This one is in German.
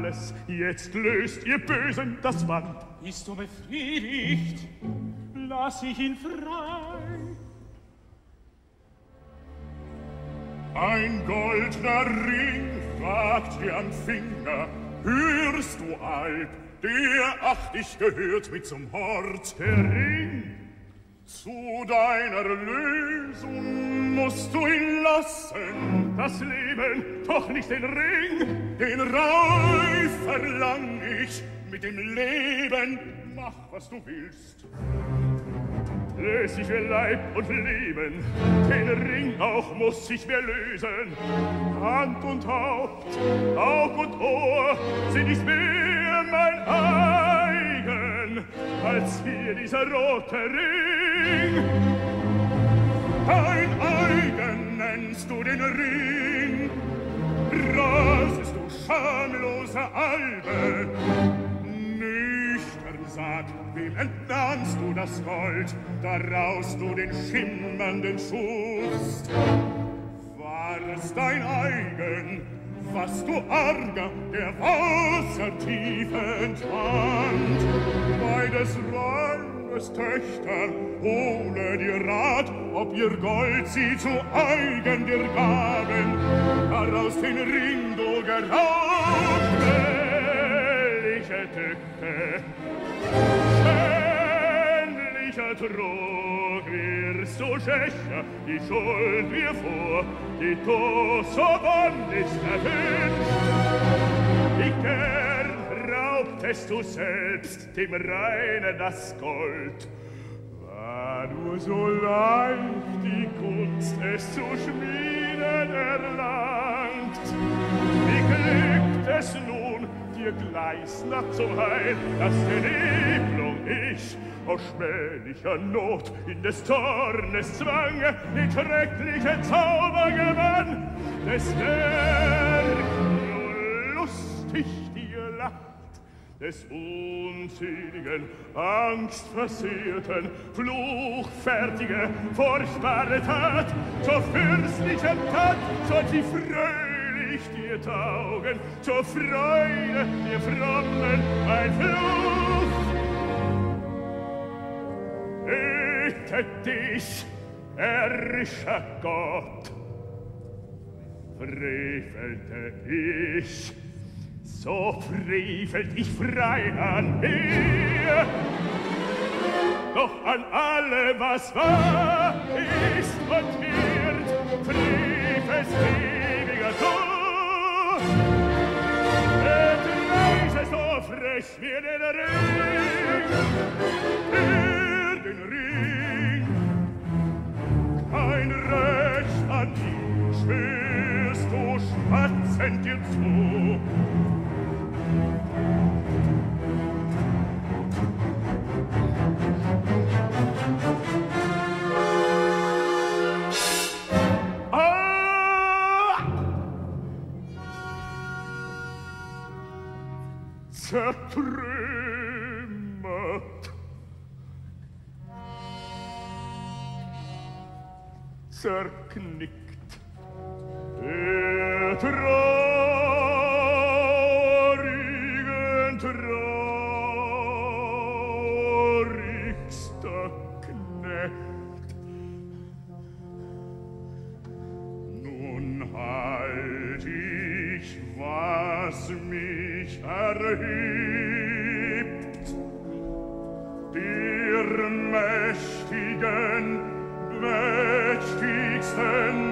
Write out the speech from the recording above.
alles, jetzt löst ihr Bösen das Band. Bist du befriedigt? Lass ich ihn frei. Ein goldener Ring ragt dir am Finger, hörst du, Alp, der ach dich gehört mit zum Hort. Der Ring, zu deiner Lösung musst du ihn lassen. Das Leben, doch nicht den Ring. Den Reif verlang ich mit dem Leben. Mach, was du willst. Lös ich mir Leib und Leben, den Ring auch muss ich mir lösen. Hand und Haupt, Aug und Ohr sind nicht mehr mein eigen, als hier dieser rote Ring. Dein eigen nennst du den Ring, rasest du schamloser Albe. Nüchtern sag, wem entnahmst du das Gold, daraus du den schimmernden Schuss? War's dein eigen, was du arger der Wassertiefe entwand? Bei des Ranges Töchter hole dir Rat, ob ihr Gold sie zu eigen dir gaben, daraus den Ring du geraubt. Welche Tücke, schändlicher Trug, wirst du schächer, die Schuld mir vor, die du so wunderst erwünscht. Wie gern raubtest du selbst dem Reinen das Gold, war nur so leicht die Kunst, es zu schmieden erlangt. Wie glückt es nun, dir gleißnach zum Heil, dass der Neblung ich aus schmählicher Not in des Zornes Zwang die schreckliche Zauber gewann, des Werk nur lustig dir lacht, des unzähligen, angstversehrten, fluchfertige, furchtbare Tat, zur fürstlichen Tat, soll sie fröhlich dir taugen, zur Freude dir frommen, ein Fluch. Hüte dich, herrischer Gott, frevelte ich, so frevelt ich frei an mir, doch an alle, was wahr ist und wird, frevels ewiger Tod. Entreiße so frech mir den Ring, den Ring, kein Recht an ihn schwörst du schwatzend dir zu. Zertrümmert, zerknickt, der traurigster Knecht. Nun halt ich, was mich erhebt, der mächtigsten